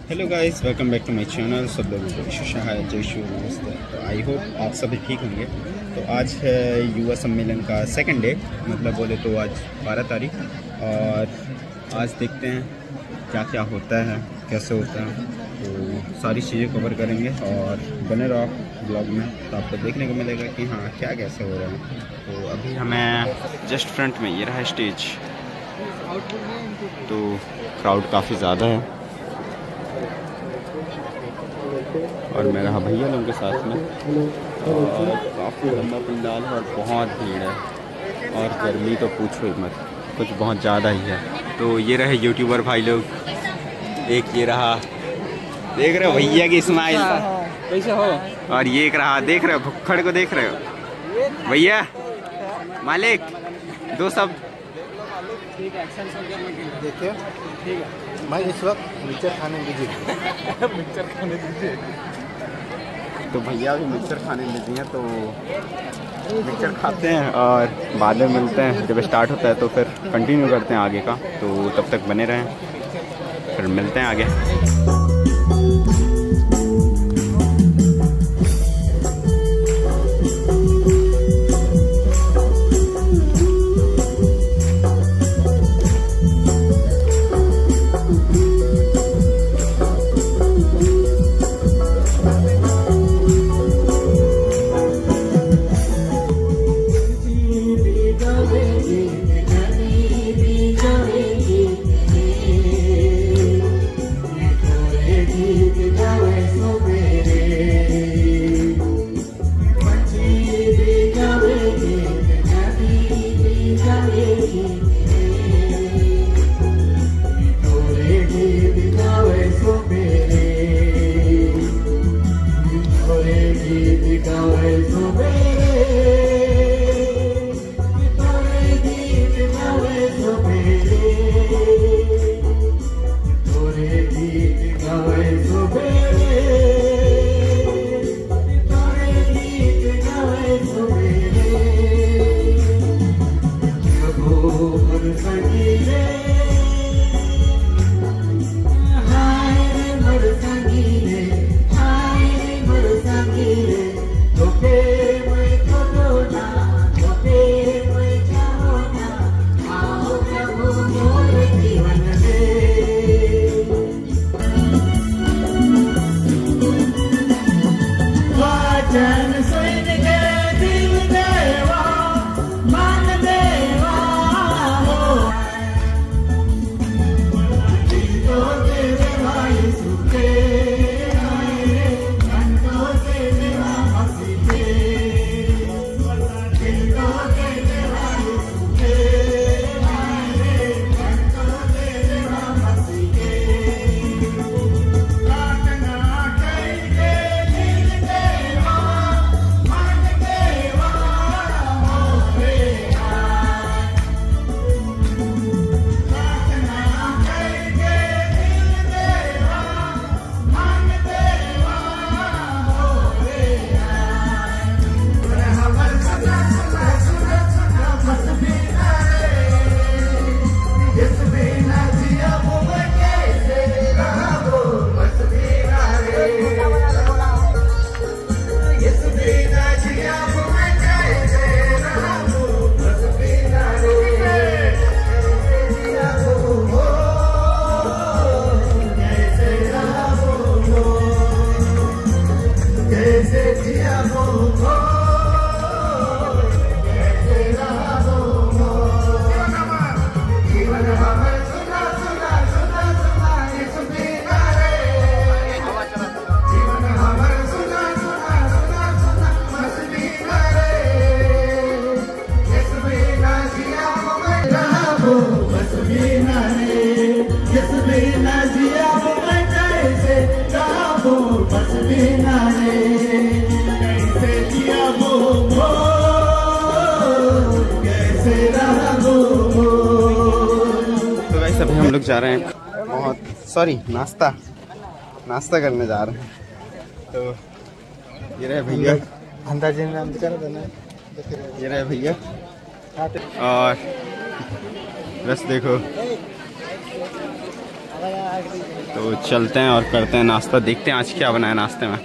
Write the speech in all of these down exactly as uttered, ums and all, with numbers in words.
Hello guys, welcome back to my channel. सब लोगों को जय श्री नमस्ते। तो आई होप आप सभी ठीक होंगे। तो आज है युवा सम्मेलन का सेकंड डे, मतलब बोले तो आज बारह तारीख, और आज देखते हैं क्या क्या होता है, कैसे होता है। तो सारी चीज़ें कवर करेंगे और बने रहो ब्लॉग में, तो आपको देखने को मिलेगा कि हाँ क्या कैसे हो रहा है। तो अभी हमें जस्ट फ्रंट में ये रहा स्टेज, तो क्राउड काफ़ी ज़्यादा है और मैं रहा भैया लोगों के साथ में, और काफ़ी लंबा पंडाल है और बहुत भीड़ है, और गर्मी तो पूछो ही मत, कुछ बहुत ज़्यादा ही है। तो ये रहे यूट्यूबर भाई लोग, एक ये रहा, देख रहे हो भैया की स्माइल कैसे हो, और ये एक रहा, देख रहे हो भुक्खड़ को, देख रहे हो भैया मालिक दो सब देखिए। ठीक है, मैं इस वक्त मिक्सचर खाने दीजिए मिक्सचर खाने दीजिए। तो भैया भी मिक्सचर खाने देती हैं, तो मिक्सचर खाते हैं और बाद में मिलते हैं। जब स्टार्ट होता है तो फिर कंटिन्यू करते हैं आगे का, तो तब तक बने रहें, फिर मिलते हैं आगे। अभी हम लोग जा रहे हैं, बहुत सॉरी नाश्ता नाश्ता करने जा रहे हैं। तो ये रहे भैया, अंदाजे में ये रहे भैया, और बस देखो तो चलते हैं और करते हैं नाश्ता, देखते हैं आज क्या बनाया नाश्ते में।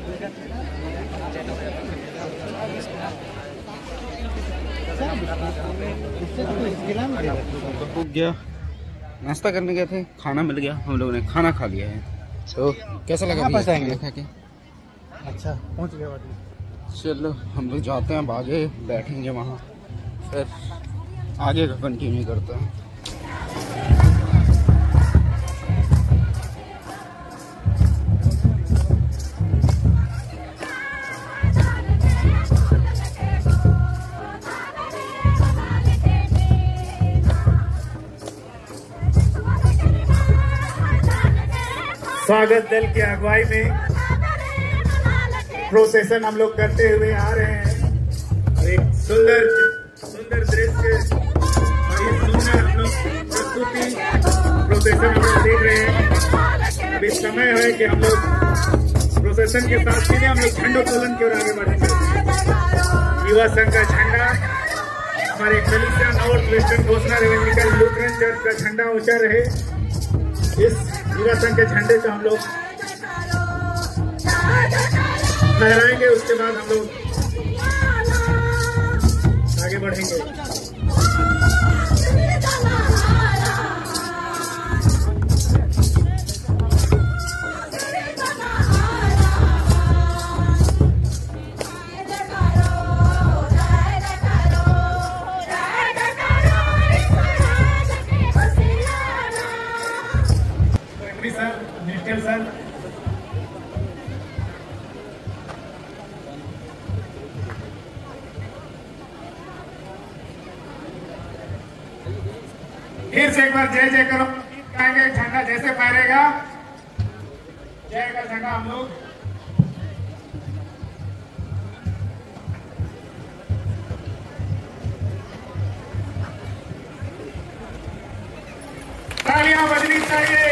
हो गया नाश्ता करने गए थे, खाना मिल गया, हम लोगों ने खाना खा लिया है। तो कैसा लगा खाना खा के? अच्छा पहुँच गया। चलो हम लोग जाते हैं, आगे बैठेंगे वहाँ, फिर आगे का कंटिन्यू करते हैं। स्वागत दल की अगुवाई में प्रोसेशन हम लोग करते हुए आ रहे हैं। एक सुंदर सुंदर दृश्य और ये सुंदर हम लोग प्रस्तुति प्रोसेशन हम लोग देख रहे हैं। अभी समय है कि हम लोग प्रोसेशन के साथ सीधे हम लोग झंडोत्तोलन की ओर आगे बढ़ेंगे। युवा संघ का झंडा, हमारे कलिसिया नॉर्थ वेस्टर्न घोषणा रेवेंजिकल लूथरन चर्च का झंडा ऊंचा रहे। इस युवा संघ के झंडे से हम लोग लहराएंगे, उसके बाद हम लोग आगे बढ़ेंगे। सर सर फिर से एक बार जय जय करो, गाएंगे। झंडा जैसे फहरेगा, जय का झंडा हम लोग तालियां बजनी चाहिए।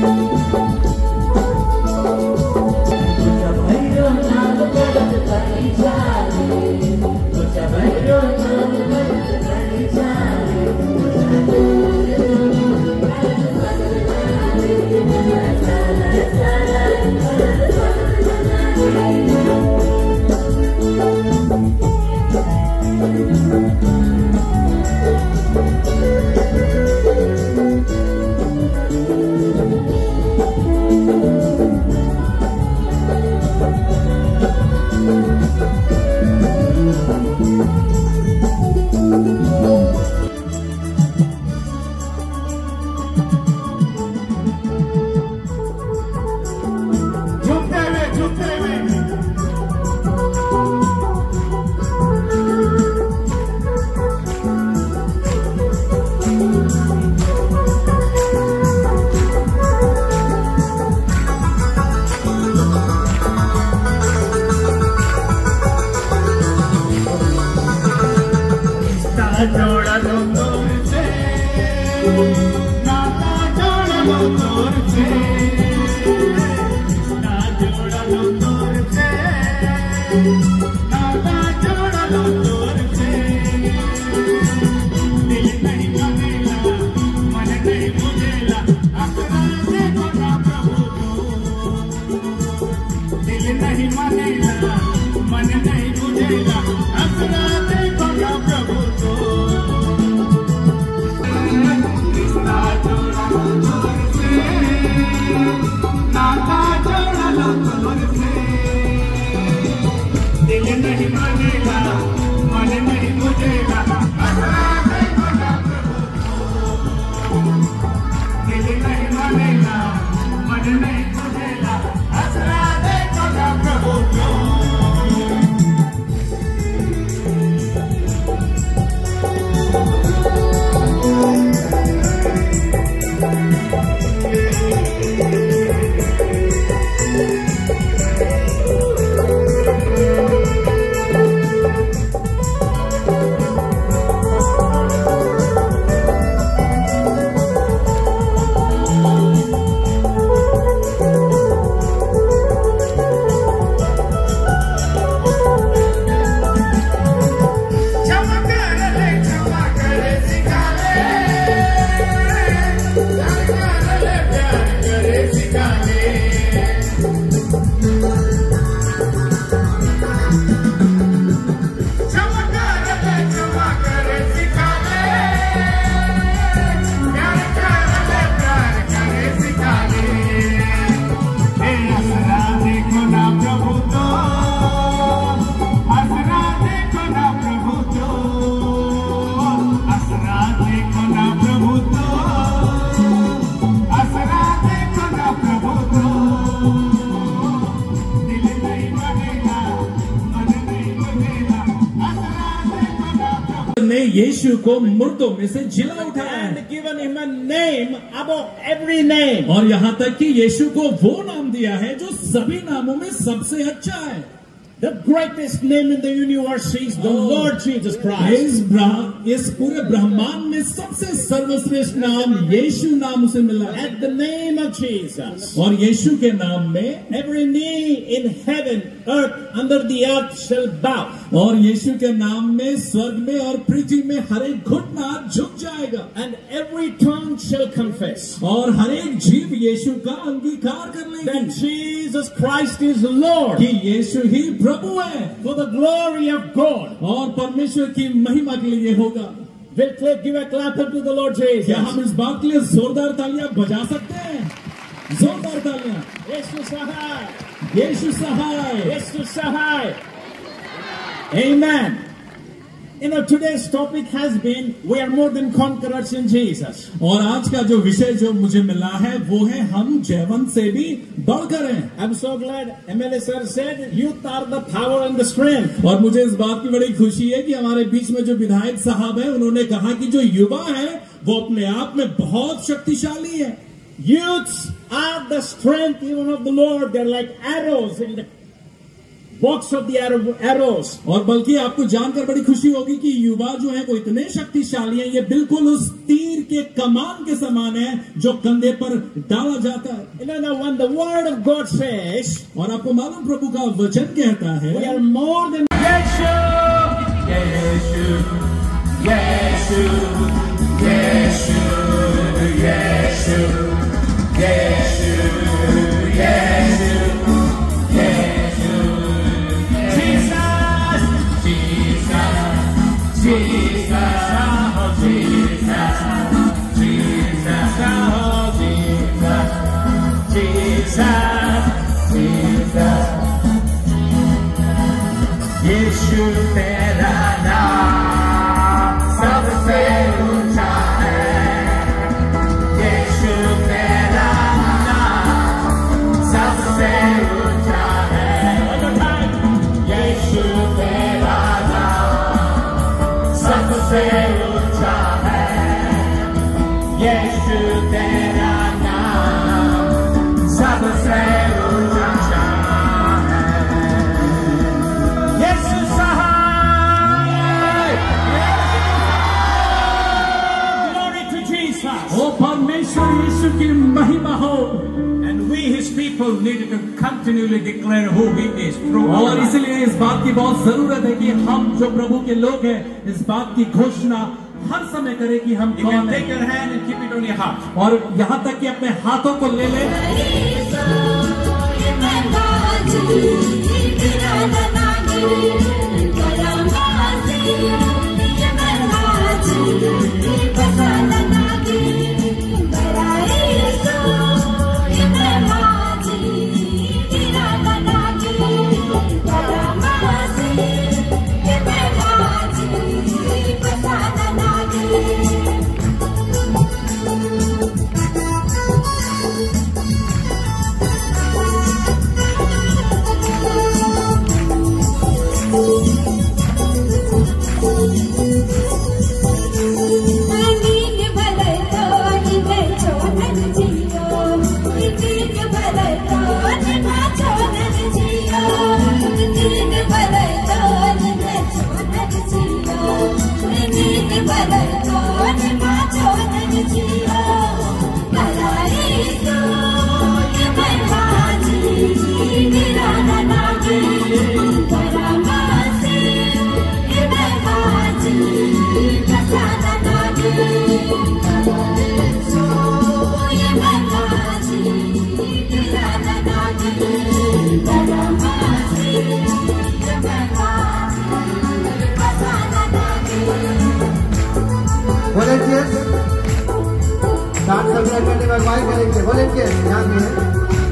Bye. जोड़ा लो तोर से, नाता जोड़ा लो तोर से, ना जोड़ा लो तोर से, नाता जोड़ा लो तोर से। दिल नहीं मानेला, मन नहीं बुझेला, अपना देखो ना प्रभु को। दिल नहीं मानेला, मन नहीं बुझेला, अपना देखो ना प्रभु को। नाता जोड़ा लो तोर से, दिल नहीं मानेगा, मन नहीं बुझेगा, असरा देखो ना प्रभु को। दिल नहीं मानेगा, मन नहीं बुझेगा, असरा देखो ना प्रभु को। ने यीशु को मुर्दों में से जिला उठाया and given him a name above every name. और यहाँ तक कि यीशु को वो नाम दिया है जो सभी नामों में सबसे अच्छा है। The greatest name in the universe is the Oh. Lord Jesus Christ. इस ब्रह इस पूरे ब्रह्मांड में सबसे सर्वश्रेष्ठ नाम यीशु नाम उसे मिला है। At the name of Jesus, और यीशु के नाम में every knee in heaven, earth, under the earth shall bow. और यीशु के नाम में स्वर्ग में और पृथ्वी में हर एक घुटना झुक जाएगा And every tongue shall confess और हर एक जीव यीशु का अंगीकार कर that लेगी Jesus Christ is Lord, कि यीशु ही प्रभु है for the glory of God. और परमेश्वर की महिमा के लिए होगा। We'll clap- give a clap to the Lord Jesus. क्या हम इस बात के लिए जोरदार तालियां बजा सकते हैं? जोरदार तालियां। Yesu Sahai. Yeshu Sahay. Yesu Sahai. Amen. You know, today's topic has been, we are more than conquerors in Jesus. और आज का जो विषय जो मुझे मिला है वो है हम जयवंत से भी बढ़कर हैं। I'm so glad M L A sir said, youth are the power and the strength. और मुझे इस बात की बड़ी खुशी है कि हमारे बीच में जो विधायक साहब हैं उन्होंने कहा कि जो युवा है वो अपने आप में बहुत शक्तिशाली है। Youths are the strength even of the Lord. They're like arrows in the box of the arrow, arrows. और बल्कि आपको जानकर बड़ी खुशी होगी कि युवा जो है वो इतने शक्तिशाली हैं, ये बिल्कुल उस तीर के कमान के समान है जो कंधे पर डाला जाता है। You know, now when the word of God says, और आपको मालूम प्रभु का वचन कहता है we are more than Yeshu, Yeshu, Yeshu, Yeshu, Yeshu, Yeshu, Yeshu, Yeshu, Jesus, Jesus, Jesus, oh Jesus, Jesus, oh Jesus, Jesus, Jesus. यीशु तेरा नाम सबसे ऊंचा है, यीशु तेरा नाम सबसे ऊंचा है, यीशु तेरा नाम सबसे ऊंचा है, यीशु तेरा नाम सबसे ऊंचा है। यीशु सहाय, ग्लोरी टू जीसस। ओ परमेश्वर यीशु की महिमा हो। And we his people needed to continually declare who he is through our और life. इसलिए इस बात की बहुत जरूरत है कि हम जो प्रभु के लोग हैं इस बात की घोषणा हर समय करें कि हम You can कौन take हैं। your hand and keep it on your heart. और यहाँ तक कि अपने हाथों को ले ले। वॉलंटियर्स डांस सप्लाई करने में अगुवाई करेंगे। वॉलंटियर्स ध्यान दें।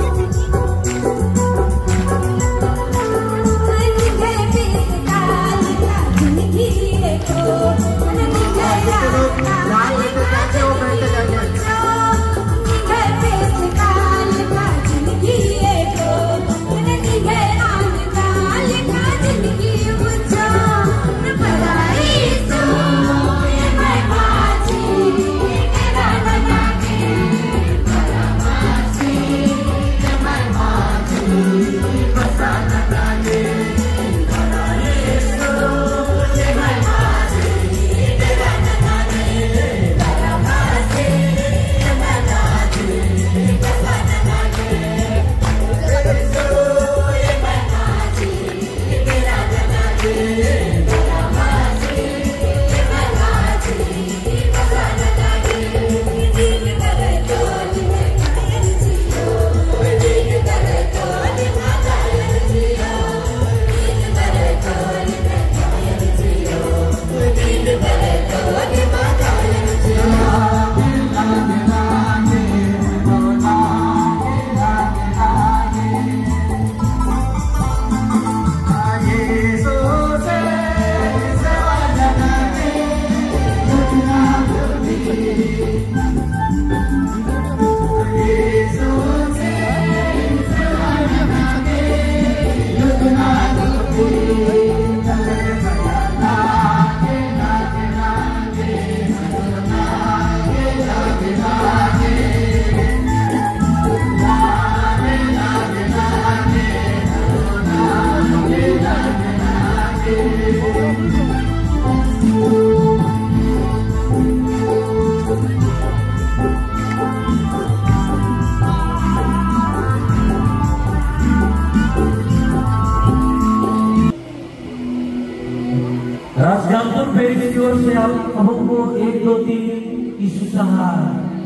राजगामपुर पेरिस की ओर से आप हमको एक दो तीन यीशु सहाय।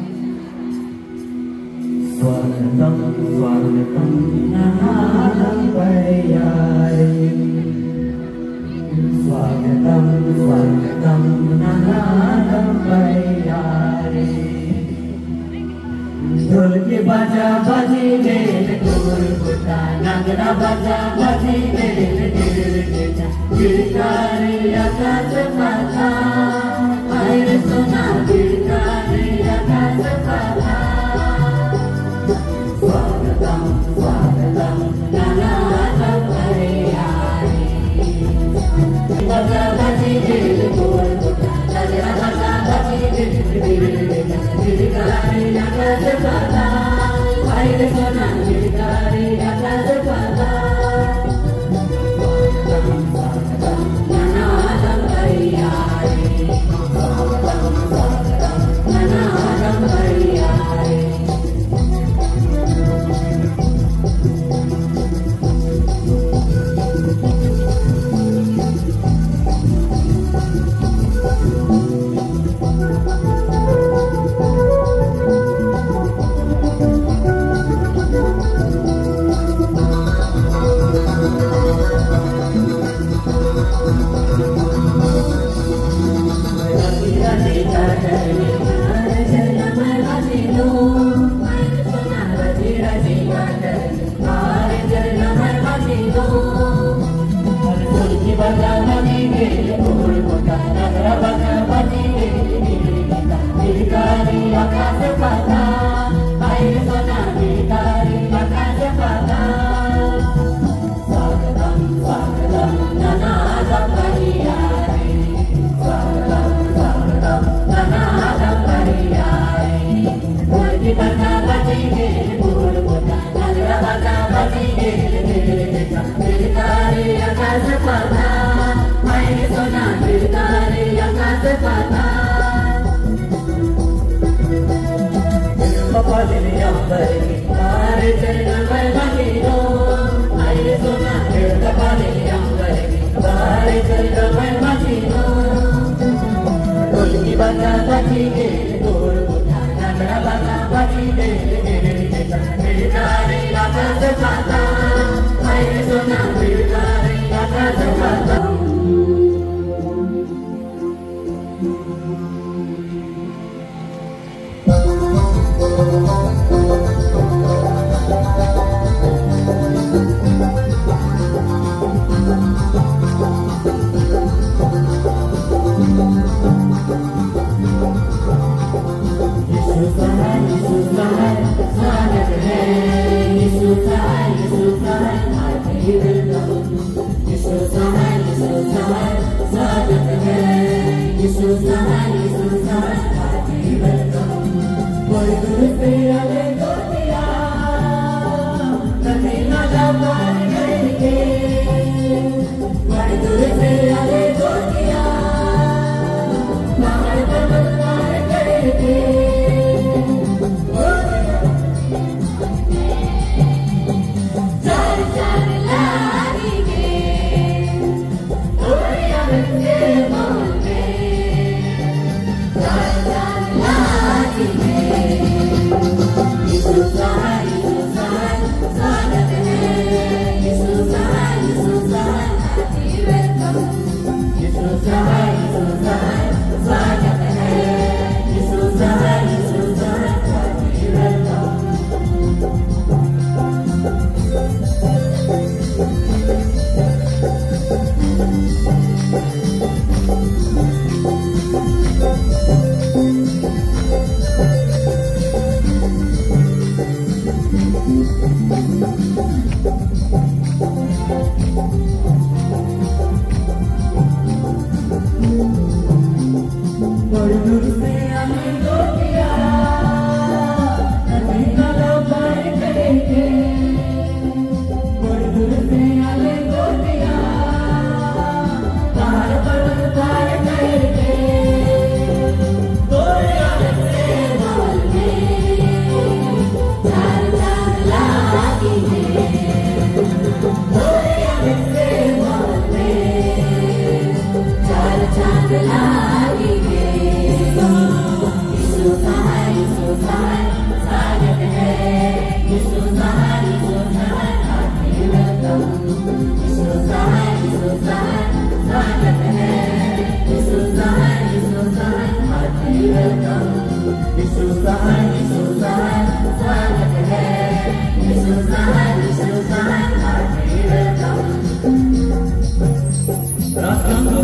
स्वागतम स्वागतम नहानं पयारे, स्वागतम स्वागतम नहानं पयारे। ढोल के बाजा बाजी ले ढोल कुटा, नगड़ा बाजा बाजी ले ढोल कुटा।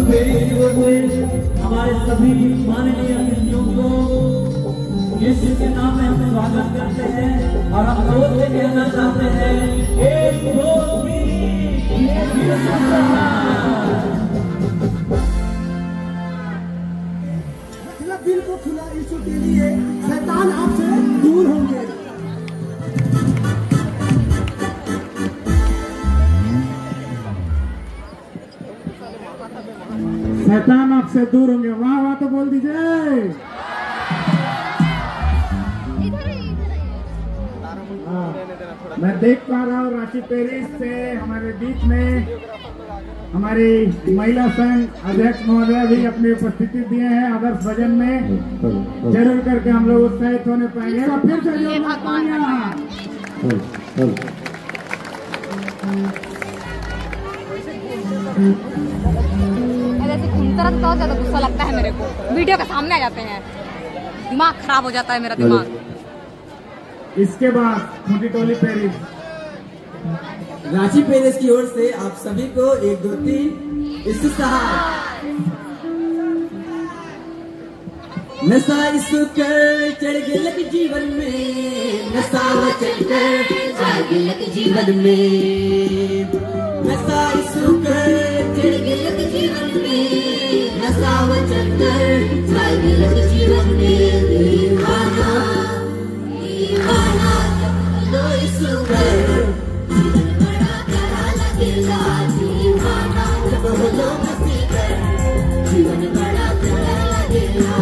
हमारे सभी माननीय अतिथियों को यीशु के नाम में हम स्वागत करते हैं और हम जोर से कहना चाहते हैं एक दो तीन दिल को खुला यीशु के लिए शैतान आपसे दूर होंगे। शैतान आपसे दूर होंगे। वाह वाह तो बोल दीजिए। मैं देख पा रहा हूँ रांची पेरिस से हमारे बीच में हमारी महिला संघ अध्यक्ष महोदय भी अपनी उपस्थिति दिए हैं। आदर्श भजन में जरूर करके हम लोग उत्साहित होने पाएंगे। और फिर से ऐसे घूमता रहता बहुत ज्यादा गुस्सा लगता है मेरे को। वीडियो के सामने आ जाते हैं, दिमाग खराब हो जाता है मेरा दिमाग। इसके बाद खूंटी टोली पेरिस रांची पेरिस की ओर से आप सभी को एक दो तीन यीशु सहाय। नशा यीशु कर चढ़ गिलक जीवन में, नशा चढ़ कर चढ़ गिलक जीवन में, नशा यीशु कर चढ़ गिलक जीवन में, नशा चढ़ कर चढ़ गिलक जीवन में। दीवाना दीवाना लो यीशु कर दीवाना जब बोलो मस्ती कर जीवन बड़ा प्यारा लगेगा।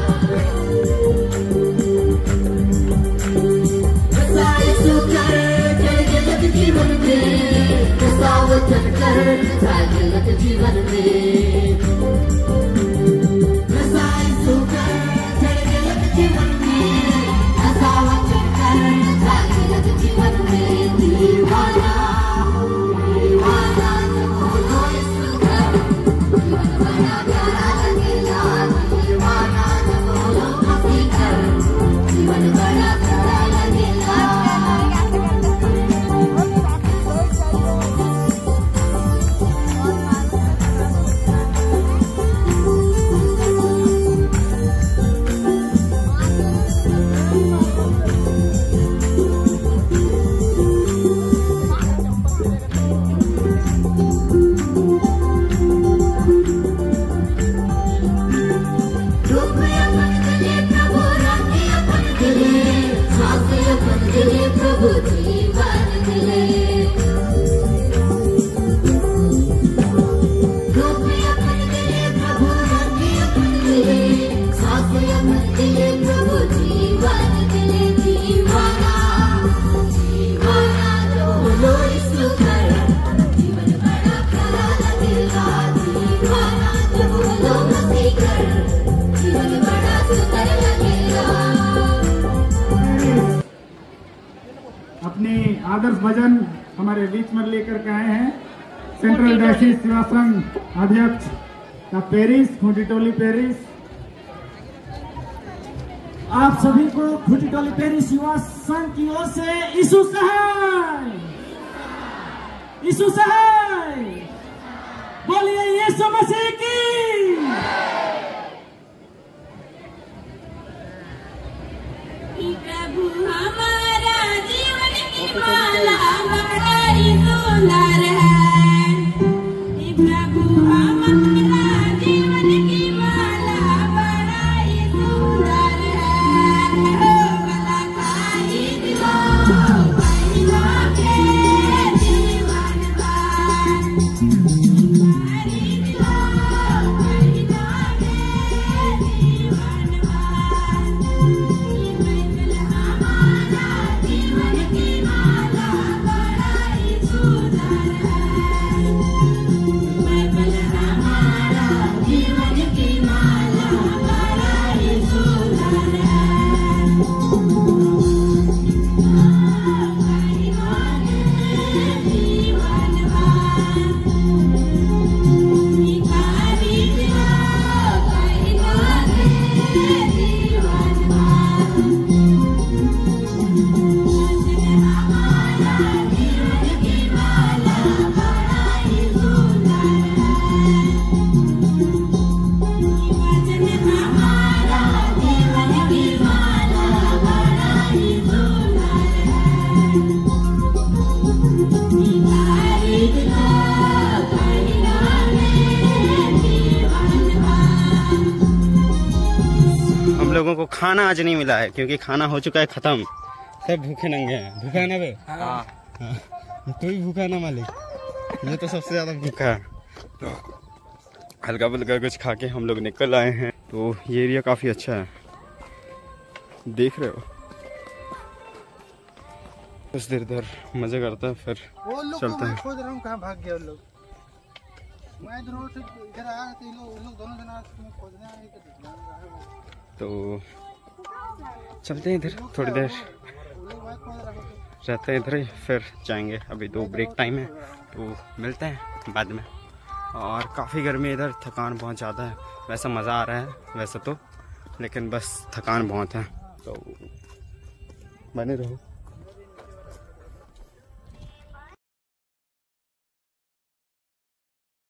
नशा यीशु कर चढ़ गिलक जीवन में, नशा वचन कर चढ़ गिलक जीवन में, नशा यीशु कर चढ़ गिलक जीवन में, नशा वचन कर चढ़ गिलक जीवन में। दीवाना अपनी आदर्श भजन हमारे बीच में लेकर के आए हैं सेंट्रल डायसिस सेवा संघ अध्यक्ष का पेरिस, खूंटी टोली पेरिस। आप सभी को खूंटी टोली पेरिस युवा संघ की ओर से यीशु सहाय, यीशु सहाय, बोलिए यीशु मसीह की। प्रभु हमारा जीवन की माला बड़ा ही सुंदर है, प्रभु हमारा जीवन की माला बड़ा ही सुंदर है। हो भला खाई दिलो बहनों के जीवन भर, खाई दिलो बहनों के जीवन भर। जीवन की माला बड़ा ही सुंदर है, खाना आज नहीं मिला है क्योंकि खाना हो चुका है खत्म, सब भूखे नंगे हैं। भूखा है ना बे? हाँ। तू भी भूखा है ना मालिक? ये तो सबसे ज्यादा भूखा है। तो हल्का फुल्का कुछ खा के हम लोग निकल आए हैं। तो ये एरिया काफी अच्छा है, देख रहे हो। कुछ देर इधर मजे करता है फिर चलते हैं। खोज रहा हूँ कहाँ भाग गया लोग। मैं इधर से इधर आया तो ये लोग लोग दोनों जना खोजने आए तो चलते हैं इधर, थोड़ी देर रहते हैं इधर ही, फिर जाएंगे। अभी दो ब्रेक टाइम है तो मिलते हैं बाद में। और काफ़ी गर्मी इधर, थकान बहुत ज़्यादा है। वैसा मज़ा आ रहा है वैसे तो, लेकिन बस थकान बहुत है। तो बने रहो।